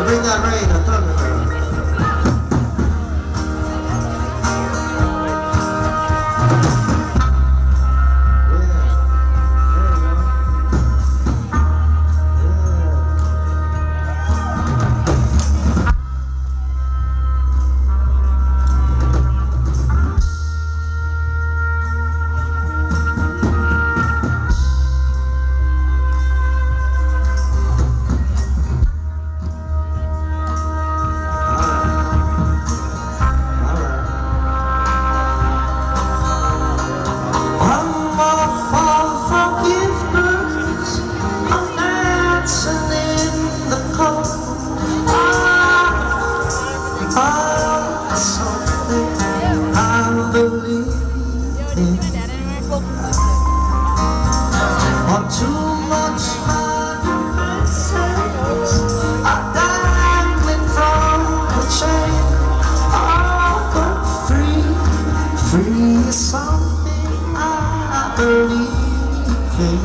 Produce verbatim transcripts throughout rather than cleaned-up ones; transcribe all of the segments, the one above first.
bring that rain, a thunder girl. Something I believe in.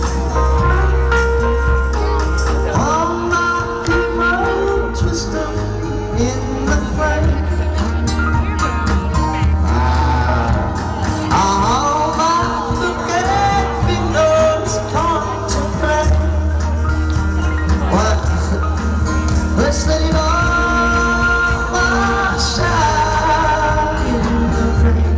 All my people twist up in the frame. All my forget fingers contemplate. What? Let's let it all shine in the rain.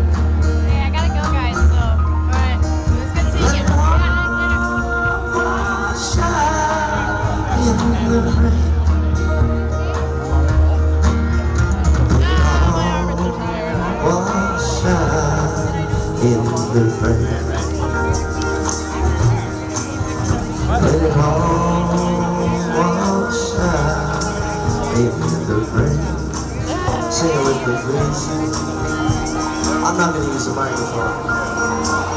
In the rain, let it all shine in the rain. Sing it with me, please. I'm not going to use the microphone.